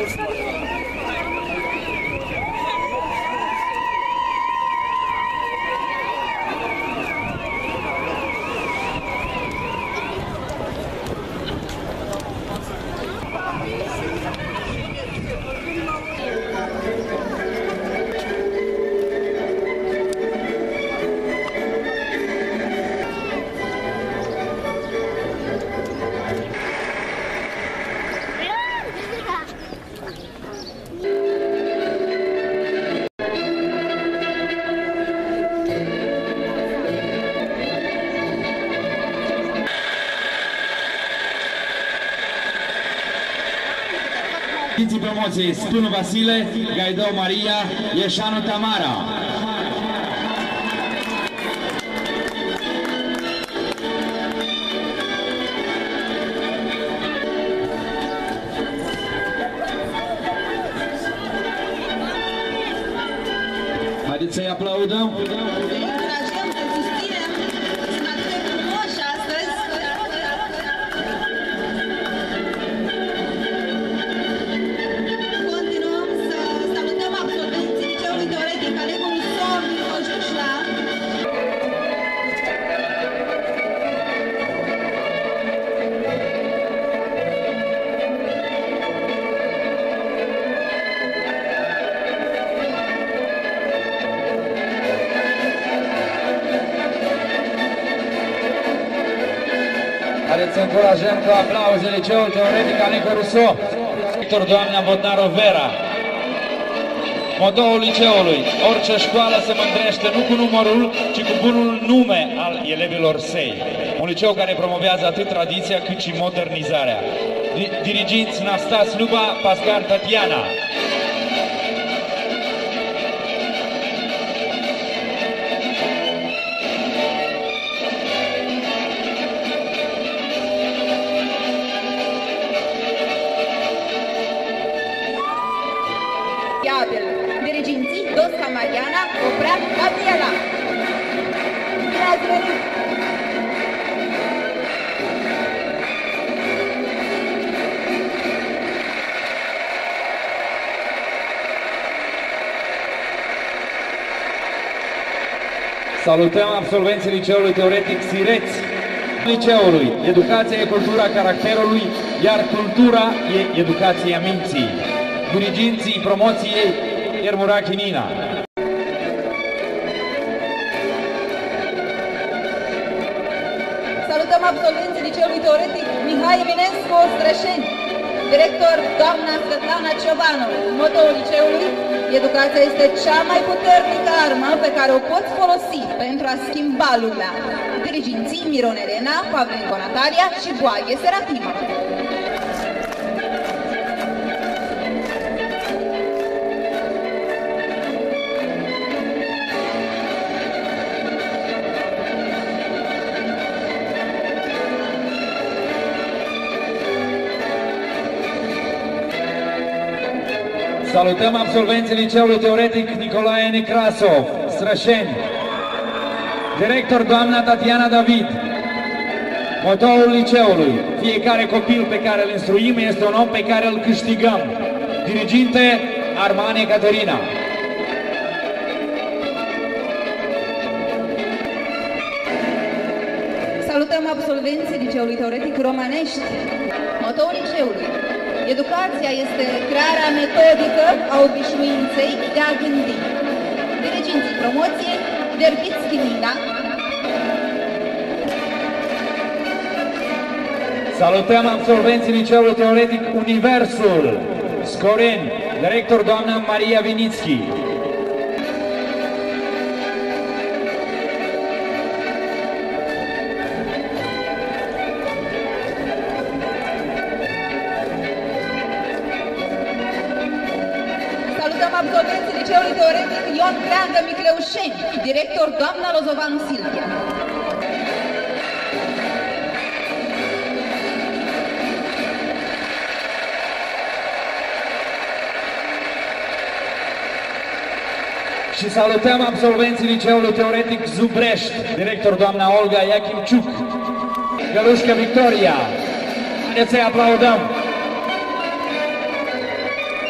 Promoției Spânu Vasile, Gaidou Maria, Ieșanu Tamara. Haideți să-i aplaudăm! Haideți să încurajăm cu aplauze Liceul Teoretic Anico Russo, director doamna Vodnaro Vera. Motoul liceului: orice școală se mândrește nu cu numărul, ci cu bunul nume al elevilor săi. Un liceu care promovează atât tradiția cât și modernizarea. Diriginți: Nastas Luba, Pascal Tatiana. Diriginții: Dosca Mariana, Oprea Gabriela. Salutăm absolvenții Liceului Teoretic Sireți. Liceului: educația e cultura caracterului, iar cultura e educația minții. Diriginții promoției: Ermurachi Nina. Salutăm absolvenții Liceului Teoretic Mihai Eminescu Strășeni. Director doamna Svetlana Ciobanu. Motoul liceului: educația este cea mai puternică armă pe care o poți folosi pentru a schimba lumea. Diriginții: Miron Elena, Pavlenco Natalia și Boaghe Serafima. Salutăm absolvenții Liceului Teoretic Nicolae Necrasov, Strășeni. Director doamna Tatiana David. Motoul liceului: fiecare copil pe care îl instruim este un om pe care îl câștigăm. Diriginte: Armane Caterina. Salutăm absolvenții Liceului Teoretic Romanești. Motoul liceului: educația este crearea metodică a obișnuinței de a gândi. Diriginții promoției: Verbitski Nina. Salutăm absolvenții Liceului Teoretic Universul, Scoreni. Director doamna Maria Vinitski. Absolvenții Liceului Teoretic Ion Creangă Micleușeni. Director doamna Lozovanu Silvia. Și salutăm absolvenții Liceului Teoretic Zubrești. Director doamna Olga Iachimciuc. Gălușcă Victoria. Haideți să-i aplaudăm!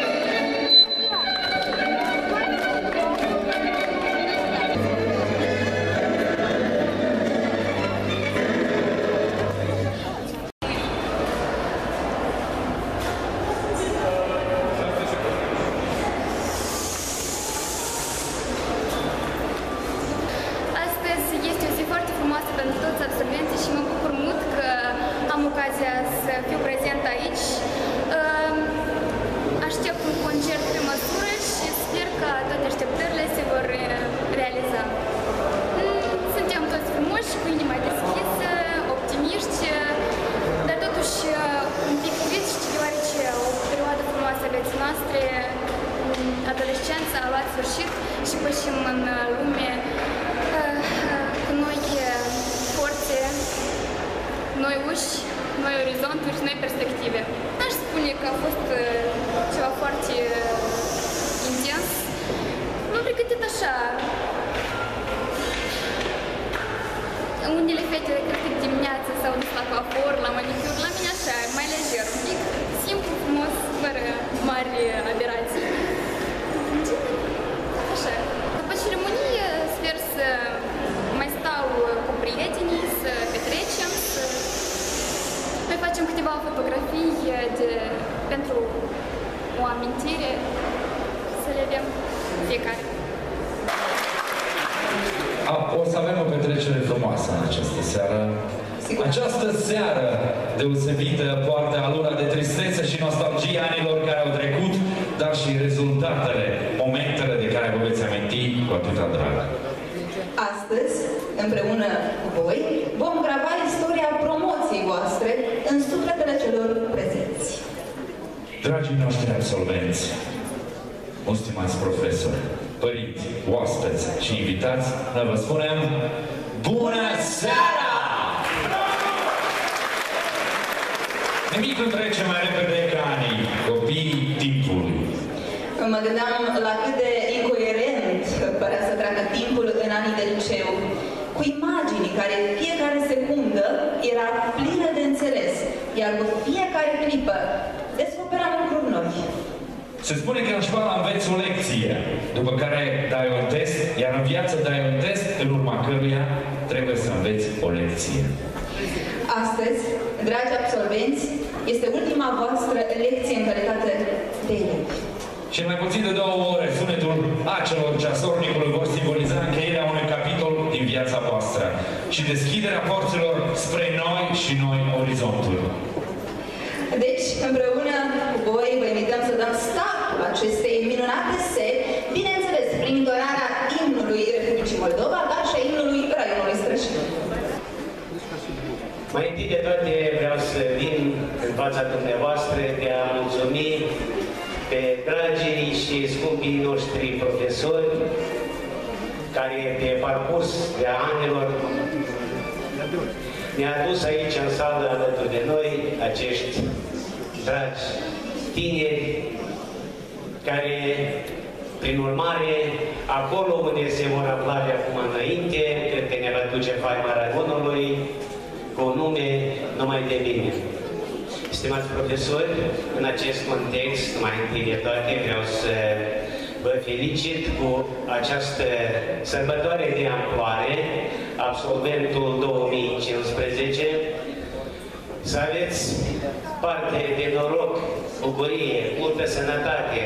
încerc pe măsură și sper că toate așteptările se vor realiza. Suntem toți frumoși, cu inima deschisă, optimiști, dar totuși un pic triști, deoarece o perioadă frumoasă a vieții noastre, adolescența, a luat sfârșit și pășim în lume cu noi forțe, noi uși, noi orizonturi și noi perspective. Aș spune că a fost ceva foarte intens. M-am pregătit așa. Unele fete cred că dimineața s-au dus la coafor, la manicur, la mine așa, mai lejer, un pic simplu, frumos, fără mari aberații. Așa. După ceremonie sper să mai stau cu prietenii, să petrecem, să mai facem câteva fotografii pentru o amintire, să le avem fiecare. O să avem o petrecere frumoasă în această seară. Această seară deosebită poartă alura de tristețe și nostalgie anilor care au trecut, dar și rezultatele, momentele de care vă veți aminti cu atâta drag. Astăzi, împreună cu voi, vom grava istoria promoției voastre în sufletele celor prezenți. Dragii noștri absolvenți, stimați profesori, părinți, oaspeți și invitați, noi vă spunem bună seara! Nimic nu trece mai repede ca anii, copiii timpului. Mă gândeam la cât de incoerent părea să treacă timpul în anii de liceu, cu imagini care fiecare secundă era plină de înțeles, iar cu fiecare clipă descoperam lucruri noi. Se spune că în școală înveți o lecție, după care dai un test, iar în viață dai un test, în urma căruia trebuie să înveți o lecție. Astăzi, dragi absolvenți, este ultima voastră lecție în calitate de elevi. Cel mai puțin de 2 ore, sunetul acelor ceasornicului vor simboliza încheierea unui capitol din viața voastră și deschiderea porților spre noi și noi orizonturi. Deci, împreună cu voi, vă invităm să dăm startul acestei minunate seri, bineînțeles, prin intonarea imnului Republicii Moldova, dar și a imnului raionului Strășin. Mai întâi de toate vreau să vin în fața dumneavoastră de a mulțumi pe dragii și scumpii noștri profesori care pe parcurs de anilor ne-a adus aici în sală alături de noi acești dragi tineri care, prin urmare, acolo unde se vor afla de acum înainte, cred că ne-ar aduce faima Aragonului cu un nume numai de bine. Stimați profesori, în acest context, mai întâi de toate, vreau să vă felicit cu această sărbătoare de amploare, absolventul 2015, să aveți parte de noroc, bucurie, multă sănătate,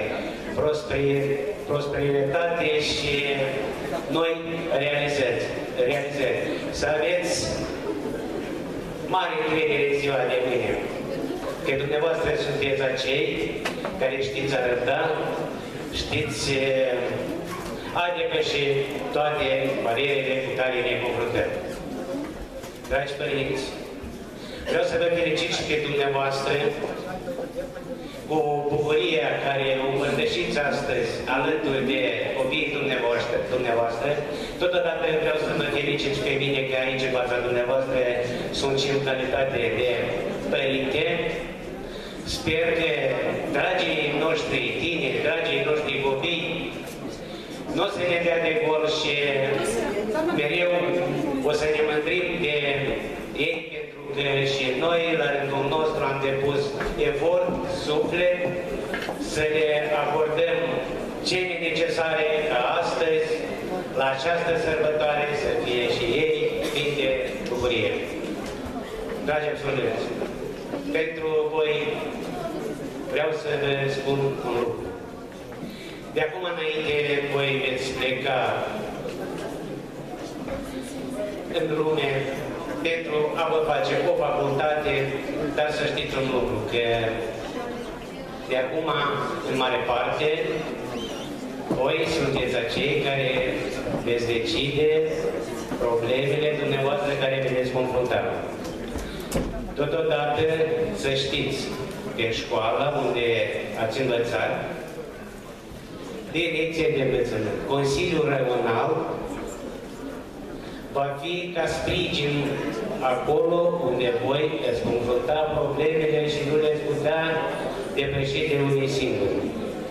prosperitate și noi realizări. Să aveți mare încredere în ziua de mâine, că dumneavoastră sunteți acei care știți arăta, știți a depăși toate barierele cu care ne confruntăm. Dragi părinți, vreau să vă felicit și pe dumneavoastră cu bucuria care o împărtășiți astăzi alături de copiii dumneavoastră. Totodată vreau să mă felicit și pe mine că aici în fața dumneavoastră sunt și în calitate de părinte. Sper că dragii noștri tineri, dragii noștri copii, nu o să ne dea de gol și mereu o să ne mândrim de ei, pentru că și noi, la rândul nostru, am depus efort, suflet, să le acordăm cele necesare ca astăzi, la această sărbătoare, să fie și ei plini de bucurie. Dragi absolvenți, pentru voi vreau să vă spun un lucru. De acum înainte voi veți pleca în lume pentru a vă face o facultate, dar să știți un lucru, că De acum, în mare parte, voi sunteți acei care veți decide problemele dumneavoastră care veți confrunta. Totodată, să știți că școala unde ați învățat, Direcția de Învățământ, Consiliul Regional, va fi ca sprijin acolo unde voi veți confrunta problemele și nu le-ați putea depăși de unii singuri.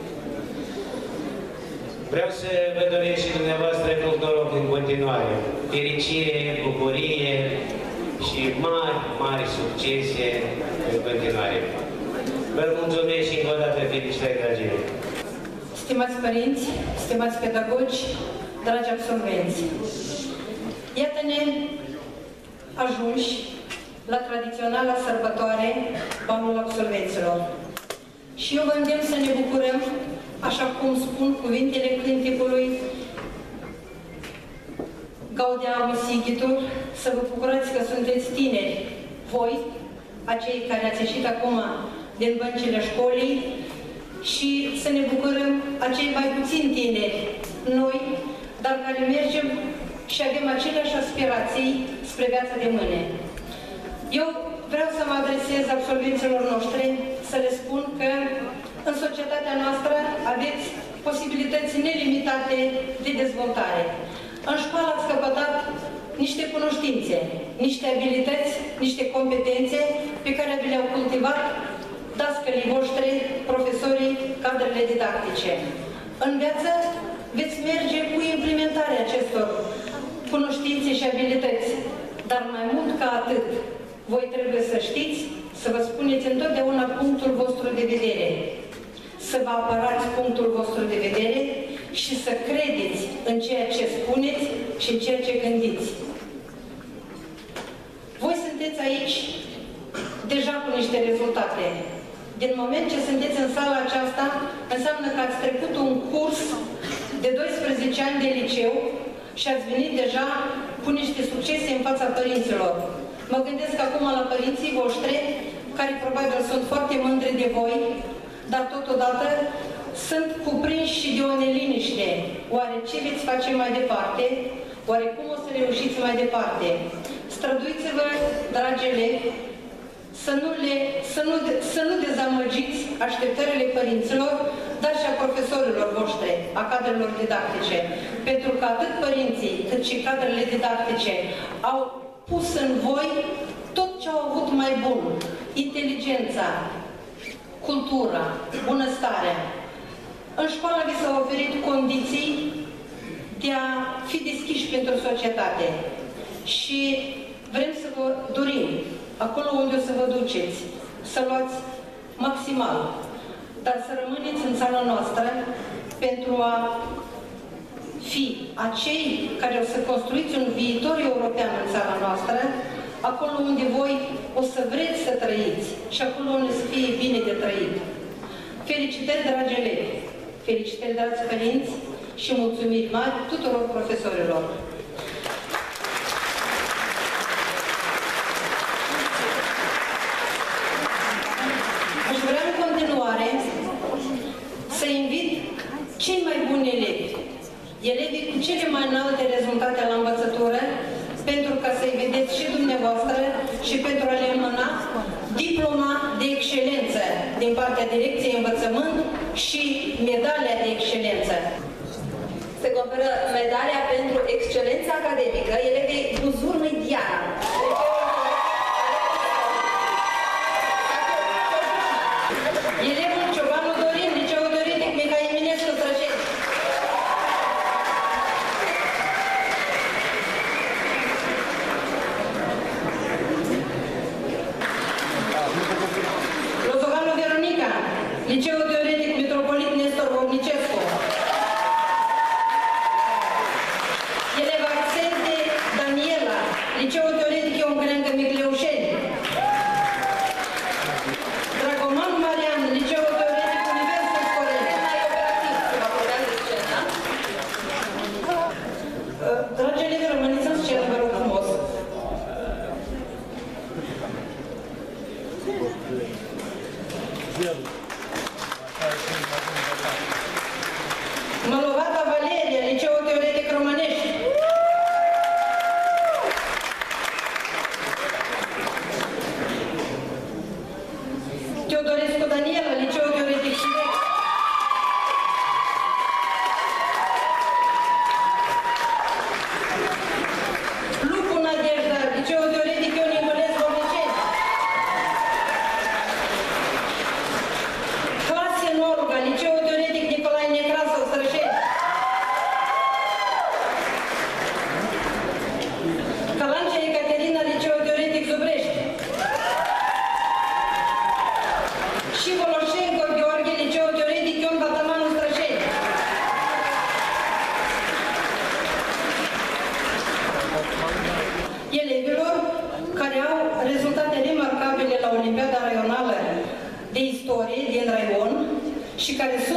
Vreau să vă doresc și dumneavoastră mult noroc în continuare, fericire, bucurie și mari succese în continuare. Vă mulțumesc și încă o dată felicitări, dragii mei! Stimați părinți, stimați pedagogi, dragi absolvenți, iată-ne ajunși la tradiționala sărbătoare, Banul Absolvenților. Și eu vă îndemn să ne bucurăm, așa cum spun cuvintele cânticului Gaudeamus Igitur, să vă bucurați că sunteți tineri, voi, acei care ați ieșit acum din băncile școlii, și să ne bucurăm acei mai puțin tineri, noi, dar care mergem și avem aceleași aspirații spre viața de mâine. Eu vreau să mă adresez absolvenților noștri, să le spun că în societatea noastră aveți posibilități nelimitate de dezvoltare. În școală ați căpătat niște cunoștințe, niște abilități, niște competențe pe care vi le-au cultivat dascălii voștri, profesorii, cadrele didactice. În viață veți merge cu implementarea acestor cunoștințe și abilități, dar mai mult ca atât, voi trebuie să știți, să vă spuneți întotdeauna punctul vostru de vedere, să vă apărați punctul vostru de vedere și să credeți în ceea ce spuneți și în ceea ce gândiți. Voi sunteți aici deja cu niște rezultate. Din moment ce sunteți în sala aceasta, înseamnă că ați trecut un curs de 12 ani de liceu și ați venit deja cu niște succese în fața părinților. Mă gândesc acum la părinții voștri, care probabil sunt foarte mândri de voi, dar totodată sunt cuprinși și de o neliniște. Oare ce veți face mai departe? Oare cum o să reușiți mai departe? Străduiți-vă, dragi elevi, să nu dezamăgiți așteptările părinților, dar și a profesorilor voștri, a cadrelor didactice. Pentru că atât părinții, cât și cadrele didactice au pus în voi tot ce au avut mai bun. Inteligența, cultura, bunăstarea. În școală vi s-au oferit condiții de a fi deschiși pentru societate. Și vrem să vă dorim, acolo unde o să vă duceți, să luați maximal, dar să rămâneți în țara noastră pentru a fi acei care o să construiți un viitor european în țara noastră, acolo unde voi o să vreți să trăiți și acolo unde să fie bine de trăit. Felicitări, dragi elevi! Felicitări, dragi părinți, și mulțumiri mari tuturor profesorilor! Aș vrea în continuare să invit cei mai buni elevi, elevii cu cele mai înalte rezultate la învățătură, pentru ca să-i vedeți și dumneavoastră și pentru a le înmâna diploma de excelență din partea Direcției Învățământ și medalia de excelență. Se conferă medalia pentru excelență academică elevei Buzurnei Diana. Elevul Ciobanu Dorin, Liceul Teoretic Mihai Eminescu, Străjeni. Lozoganu Veronica, Liceul Teoretic Mitropolit Nestor Vornicescu. Eleva Accente Daniela, Liceul Teoretic Ion Creangă Micleușeni. Dragoman Marian, Liceul Teoretic Universul Scoreni. Dragi elevi, rămâneți în scenă, vă rog frumos.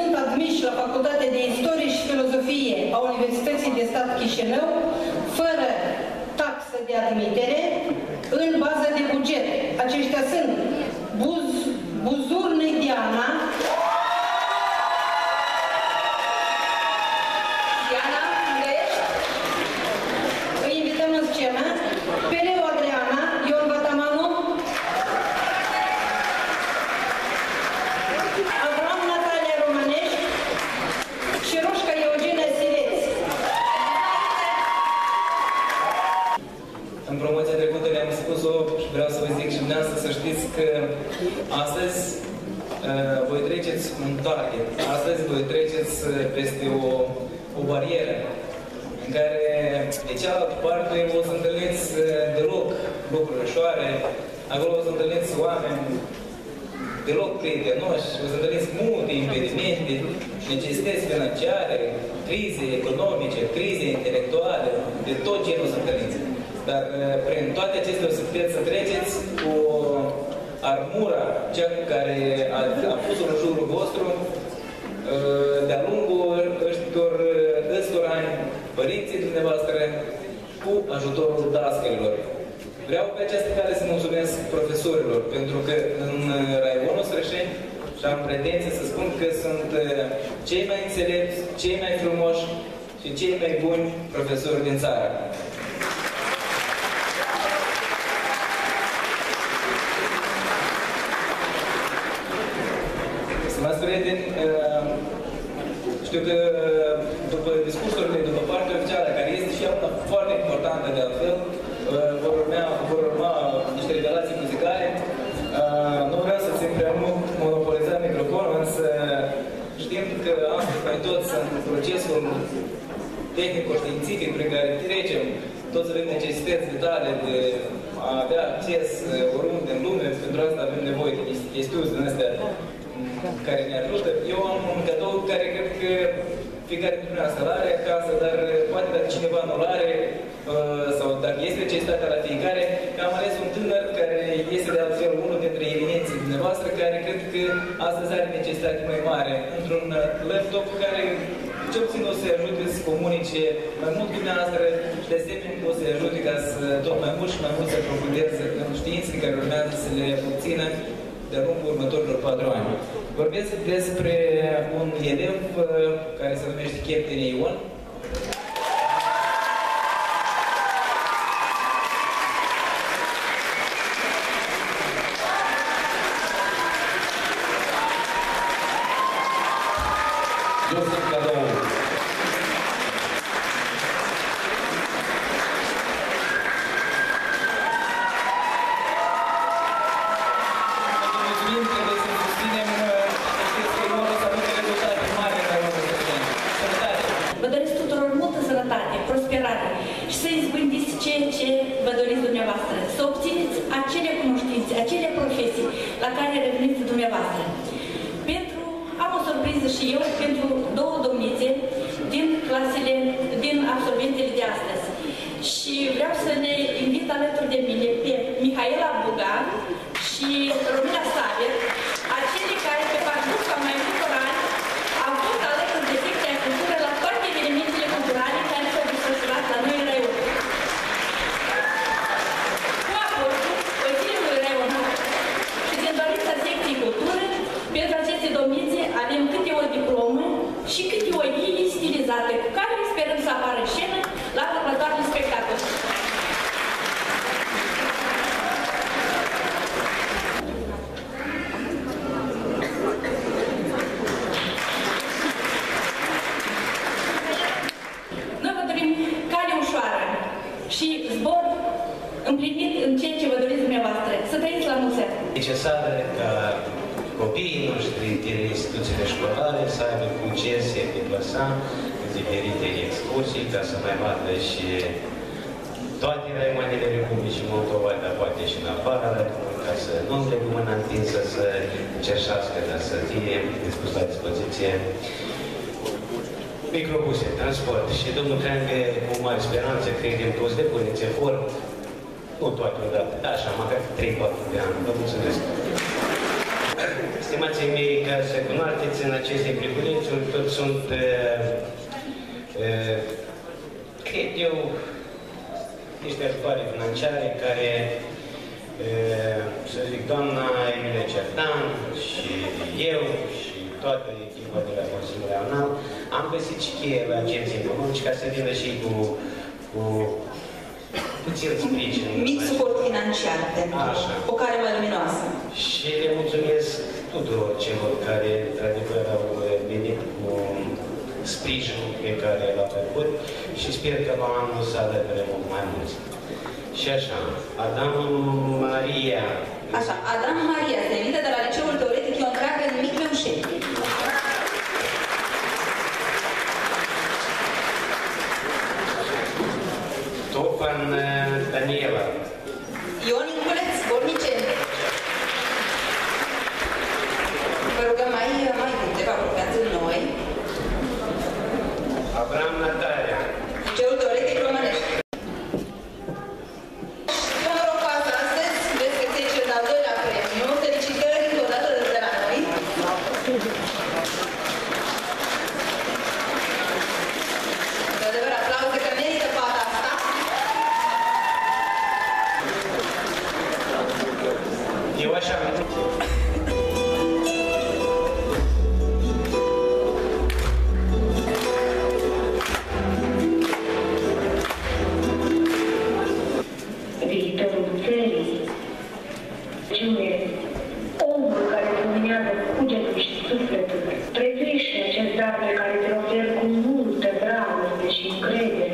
sunt admiși la Facultatea de Istorie și Filozofie a Universității de Stat Chișinău, fără taxă de admitere, în bază de buget. Aceștia sunt Buzurnei Diana, unde ești? îi invităm în scenă, Peleu Adriana, Ion Batamanu, Avram Natalia Romanești și Roșca Eugenia Sileț. În promoția trecută le-am spus-o și vreau să vă zic și dumneavoastră să știți că astăzi voi treceți un target. Astăzi voi treceți peste o barieră în care de cealaltă parte o să întâlniți deloc lucruri ușoare, acolo o să întâlniți oameni deloc prietenoși, o să întâlniți multe impedimente, necesități financiare, crize economice, crize intelectuale, de tot genul o să întâlniți. Dar prin toate acestea o să puteți să treceți cu armura, cea care a pus-o în jurul vostru de-a lungul ăstor ani, părinții dumneavoastră, cu ajutorul dascărilor. Vreau pe această cale să mulțumesc profesorilor, pentru că în raionul Strășeni și am pretenție să spun că sunt cei mai înțelepți, cei mai frumoși și cei mai buni profesori din țară. Stimați prieteni, știu că după discursurile, după partea oficială, care este și ea una foarte importantă de altfel, vor urma niște revelații muzicale. Nu vreau să țin prea mult monopolizat microfonul, însă știm că astăzi noi toți în procesul tehnico-științific prin care trecem, toți avem necesități vitale de a avea acces oriunde în lume, pentru asta avem nevoie de niște chestiuni din astea care ne ajută. Eu am un cadou care cred că fiecare dintre noi asta l-are acasă, dar poate dacă cineva nu l-are sau dacă este necesitatea la fiecare, am ales un tânăr care este de altfel unul dintre eminenții dumneavoastră, care cred că astăzi are necesitate mai mare într-un laptop care cel puțin o să-i ajute să comunice mai mult cu dumneavoastră și de asemenea o să-i ajute ca să tot mai mult și mai mult să aprofundeze în științele care urmează să le obțină de-a lungul următorilor 4 ani. Vorbesc despre un elev care se numește Cheptene Ion. Joseph Cadou. Vă doresc tuturor multă sănătate, prosperare și să izbândiți ceea ce vă doriți dumneavoastră, să obțineți acele cunoștințe, acele profesii la care reveniți dumneavoastră. Am o surpriză și eu pentru 2 domnițe din absolventele de astăzi. Și vreau să le invit alături de mine pe Mihaela Bugan și Romina Saber, acele care pe parcursul a mai multor ani au fost alături de secția cultură la toate evenimentele culturale care s-au desfășurat la noi în raion. Cu aportul Consiliului Raional și din dorința secției cultură, pentru aceste domnițe avem câte o diplomă și câte o ghie stilizată cu care sperăm să apară în scenă la următoarele spectacol. Noi vă dorim cale ușoară și zbor împlinit în ceea ce vă doriți dumneavoastră. Să trăiți la mulți ani! Necesară ca copiii noștri din instituțiile școlare să aibă cu ce se deplasa în diferite excursii, ca să mai vadă și toate raioanele Republicii Moldova, dar poate și în afara Republicii, ca să nu îmi legă mâna întinsă să încerșească, dar să fie dispus la dispoziție microbuse, transport. Și domnul Creangă, cu mare speranță, credem toți, depuneți efort, nu toate odată, așa, măcar 3-4 de ani. Vă mulțumesc! stimații mei, ca să cunoașteți în aceste briculețuri, toți sunt, cred eu, niște ajutoare financiare care, să zic, doamna Emilia Cerdan și eu și toată echipa de la Consiliul Regional am găsit și cheie la agenții economici ca să vină și cu puțin sprijin. Mic suport financiar pentru o cale mai luminoasă. Și le mulțumesc tuturor celor care, într-adevăr, au venit cu sprijinul pe care l-au făcut și sper că la anul să alăture mult mai mulți. Și așa, Adam Maria. Așa, Adam Maria se invită de la Liceul Teoretic Ion Dracă în Mic Meușeni. Topan Daniela. Ion Inculeț, Borniceni. Vă rugăm mai câteva apropiați în noi. Avram Natalia. Liceul Teoretic Românești. Vă rog astăzi, veți găsi cel de-al doilea premiu. Felicitări încă o dată de la noi. De-adevăr, aplauze că merită fata asta. Eu așa am viitorul țării. Cine? Omul care luminează cugetul și sufletul. Prețuiește acest dar pe care te ofer cu multă dragoste și încredere.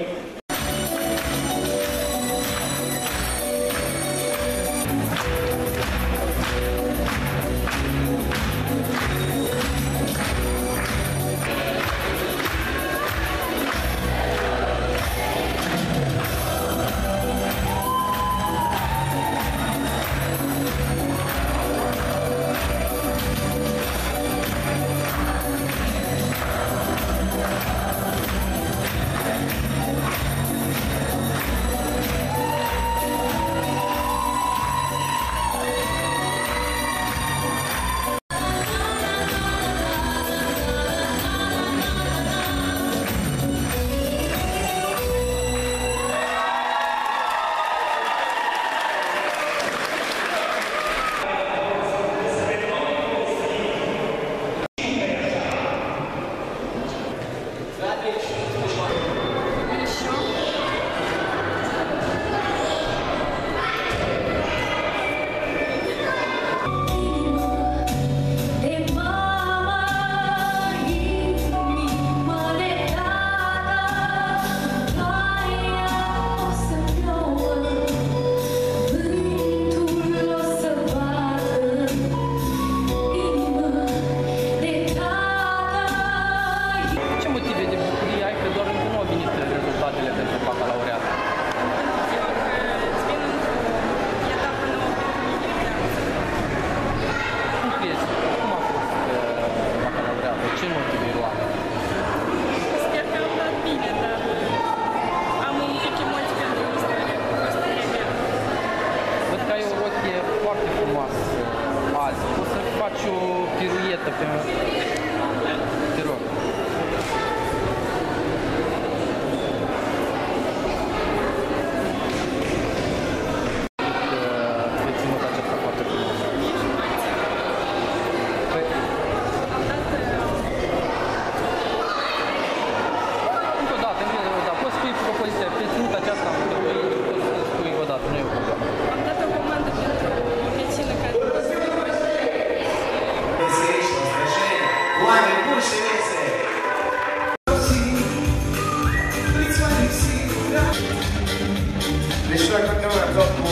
Deci noi continuăm tot cu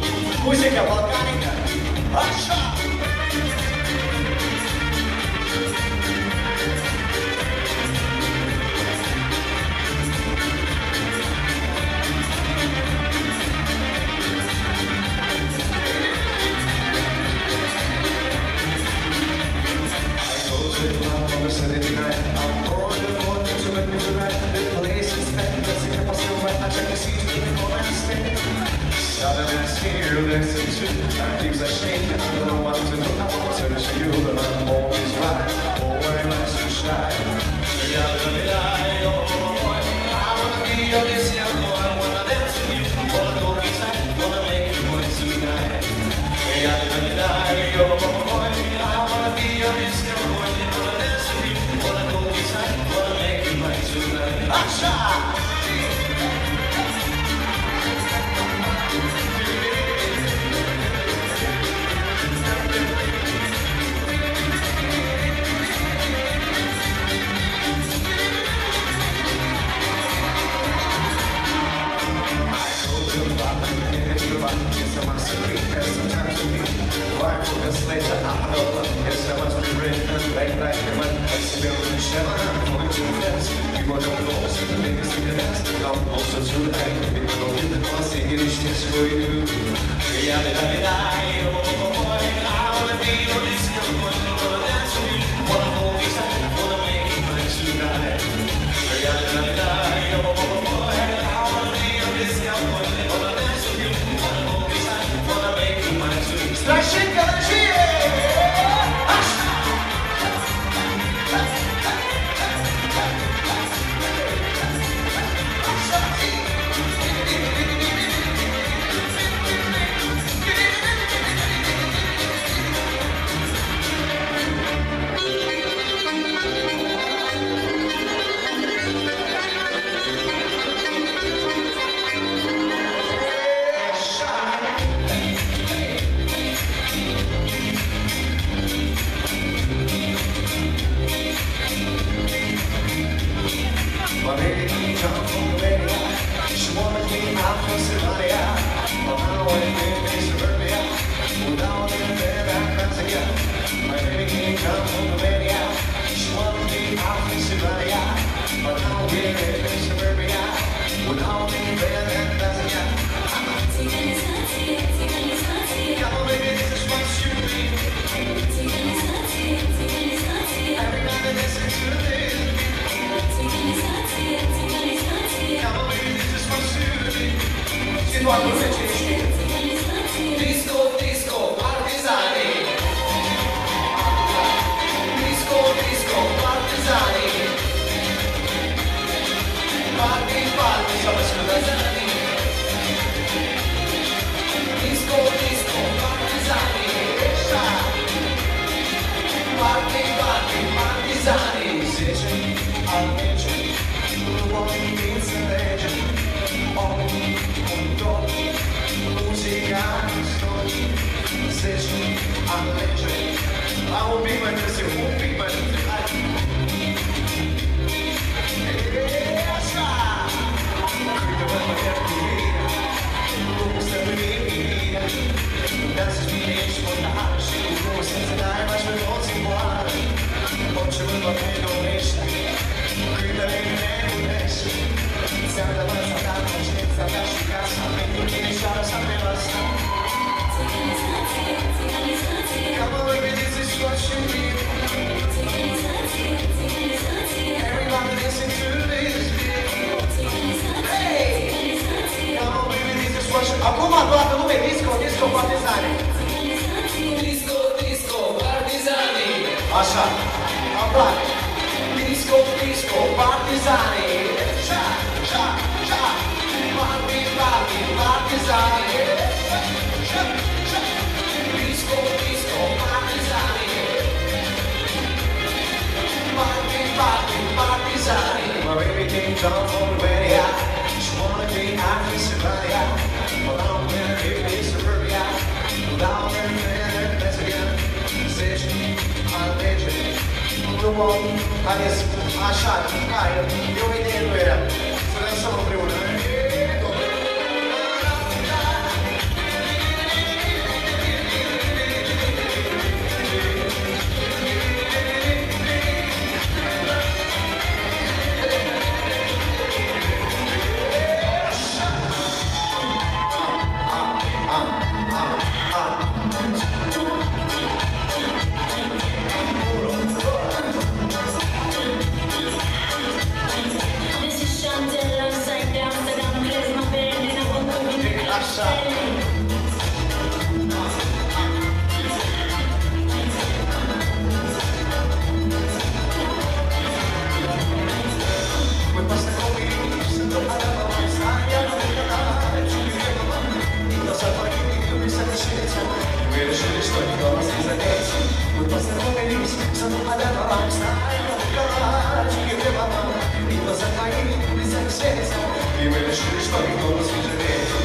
muzica balcanică. Așa! I told you I'm gonna set it tonight. Ja, det är ser och det ser ut. Jag keeps a shake. I don't want to know. I want to show you that I'm always right. Always to shine. Ja, det är jag. I wanna be your this young boy. I wanna dance with you. Wanna go inside. Wanna make you mine tonight. Ja, det är jag. I wanna be your this young boy. I wanna dance with you. Wanna go inside. Wanna make you mine tonight. Acha! Acum toată lume, disco, disco, partizani. Disco, disco, partizani. Așa, aplaude. Disco, disco, partizani. Cia, cia, cia. Party, party, partizani. Cia, cia. Disco, disco, partizani. Party, party, partizani. My baby came down from Romania. She wanna be happy, Sylvania. Down there in suburbia, down there in Mexican, station, on legend, the one, așa, hai, e o idee nu era, să lăsăm împreună. This is Chantel upside down. Voi passa come se non parava mai stai a non canale ci viviamo in la sala che mi sa scelta per scegliere storia con la stessa testa voi passa come se non parava mai stai a non canale ci viviamo in la sala che mi sa scelta per scegliere storia con la stessa testa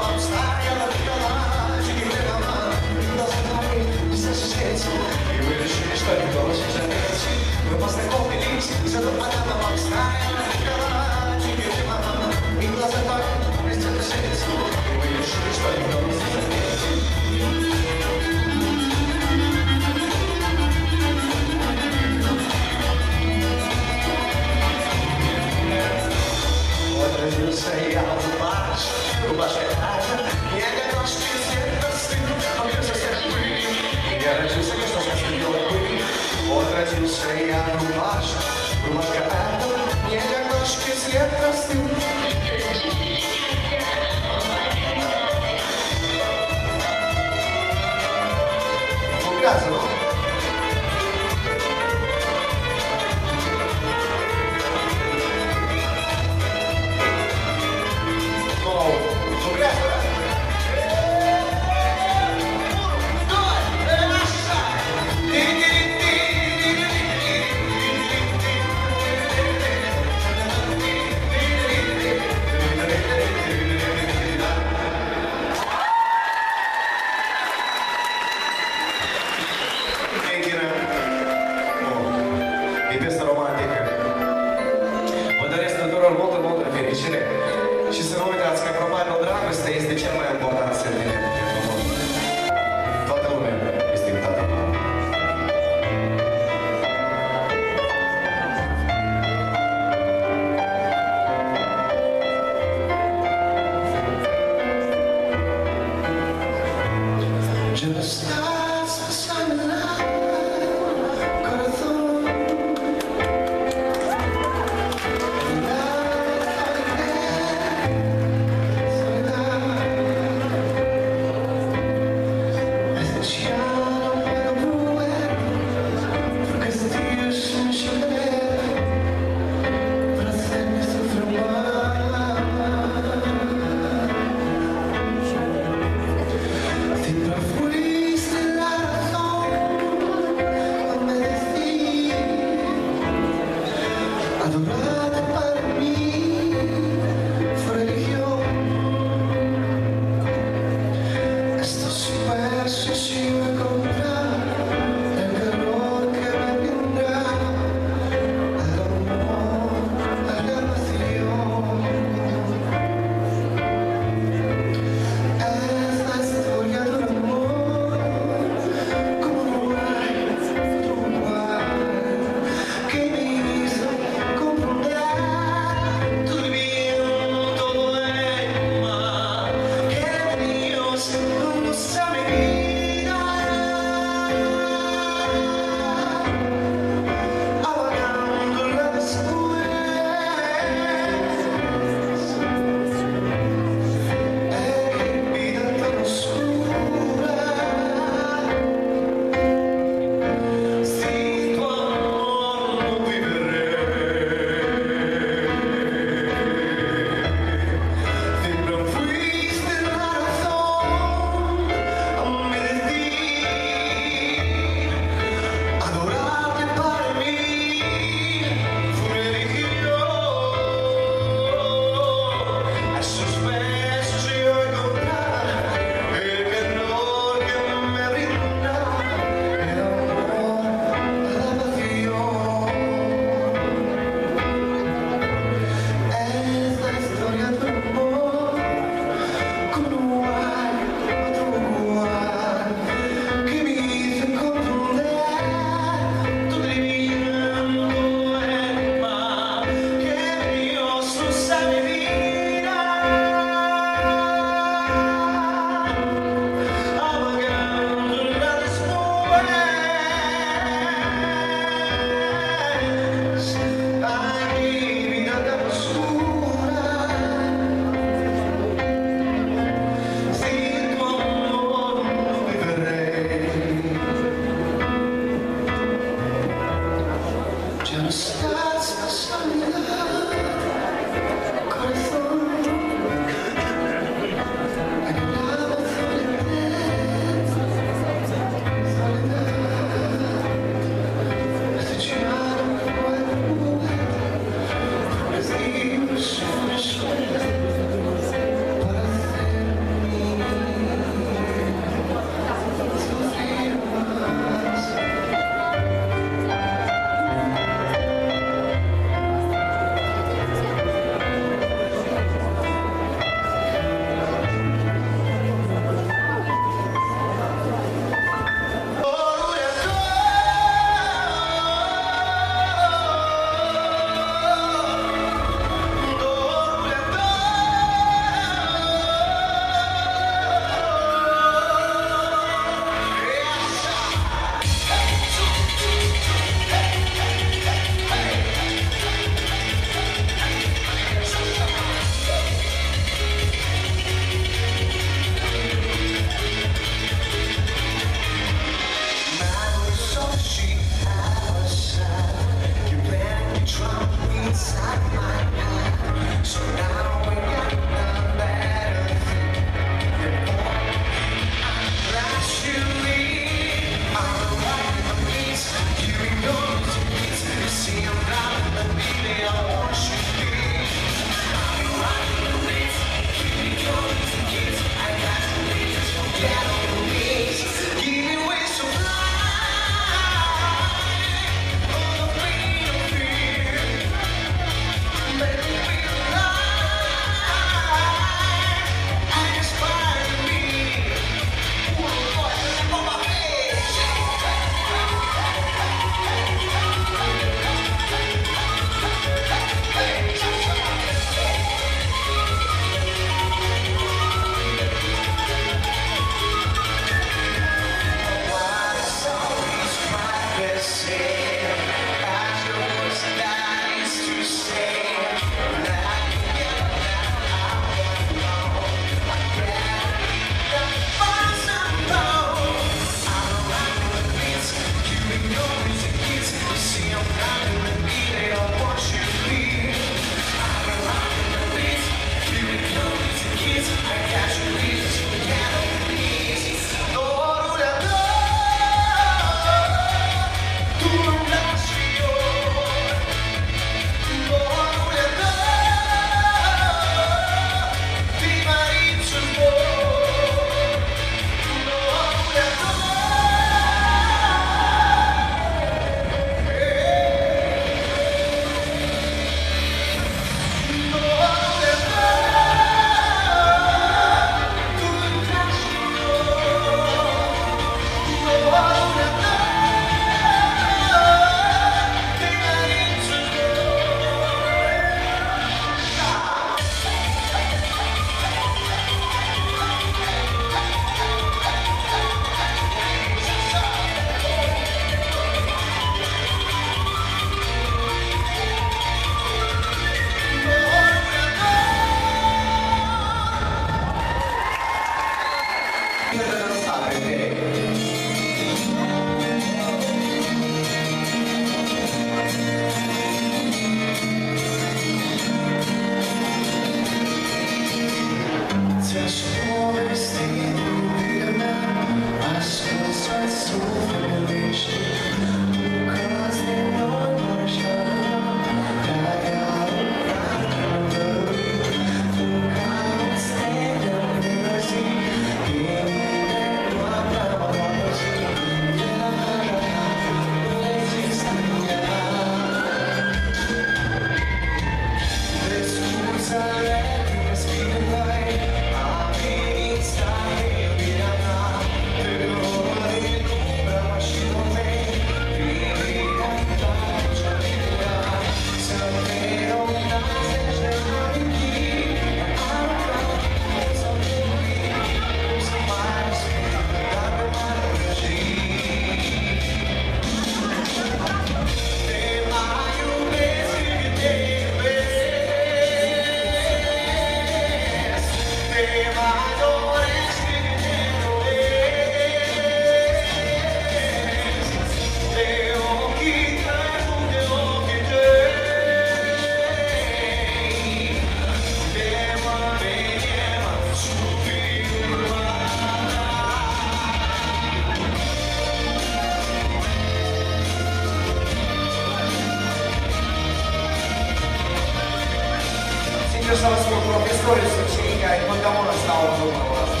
sincer să vă spun, profesorii sunt cei care întotdeauna stau în zona noastră.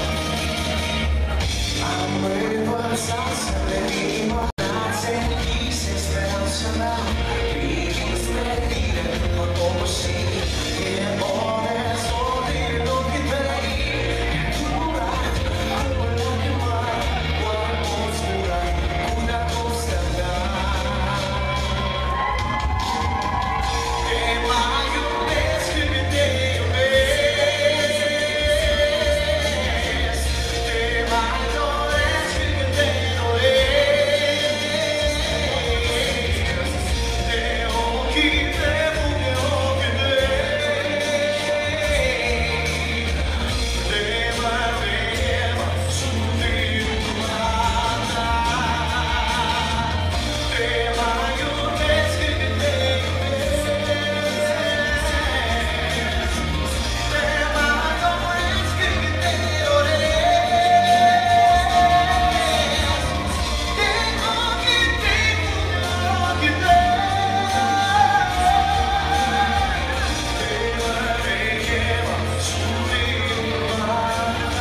Am revărsat să venim brațe, vise speranța mea, privind spre tine, mă obosi, e bune soli în ochii tăi, durat, acum lacrima, doar poți cura cu dragostea mea. Te mai iubesc când te iubesc, te mai doresc când te doresc, de ochii tăi de ochii tăi, te mai vedem sunt inumana, te mai iubesc când te iubesc, te mai doresc când te doresc, de ochii tăi ochii tăi, te mai vedem sunt inumana.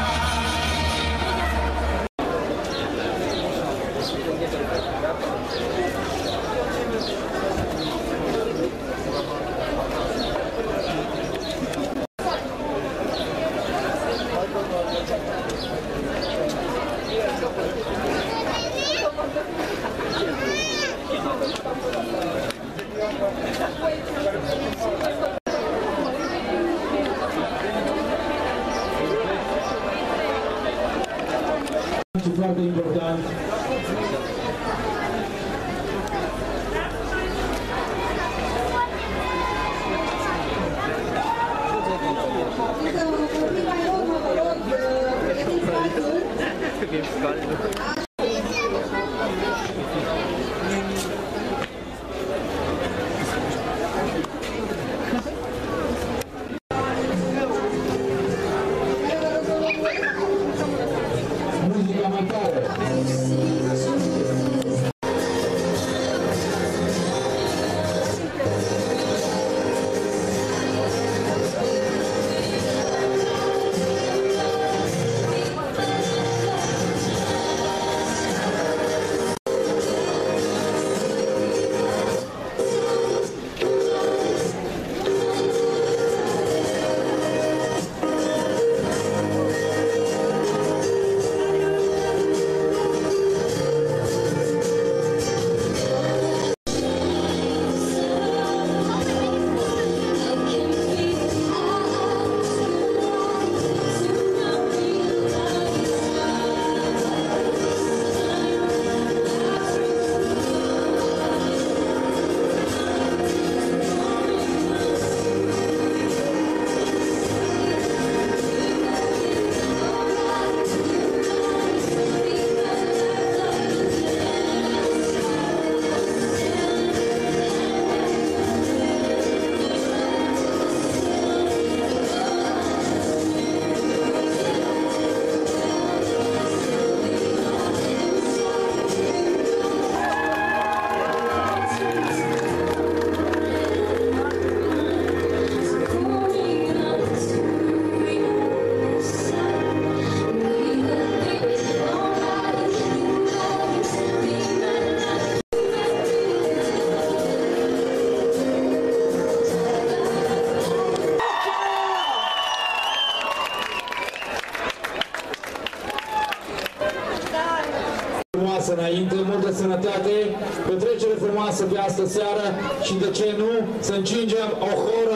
Foarte important. Muzica mai tare. Înainte, multă sănătate, petrecere frumoasă pe astă seară și, de ce nu, să încingem o horă